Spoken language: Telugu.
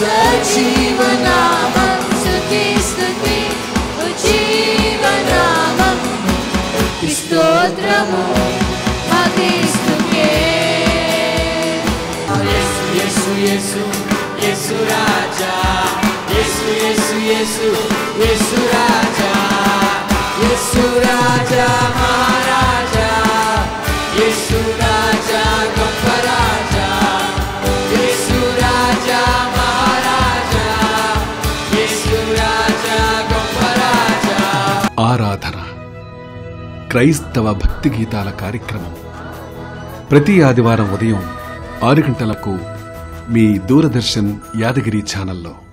సజీవనామం స్తుతి స్తుతి జీవనామం స్తోత్రము మా క్రీస్తుకే. యేసు యేసు యేసు యేసు రాజా, యేసు యేసు యేసు యేసు రాజా, యేసు రాజా మహారాజా, యేసు రాజా గొప్ప రాజా, యేసు రాజా మహారాజా, యేసు రాజా గొప్ప రాజా. ఆరాధన క్రైస్తవ భక్తి గీతాల కార్యక్రమం ప్రతి ఆదివారం ఉదయం 6 గంటలకు మీ దూరదర్శన్ యాదగిరి ఛానల్లో.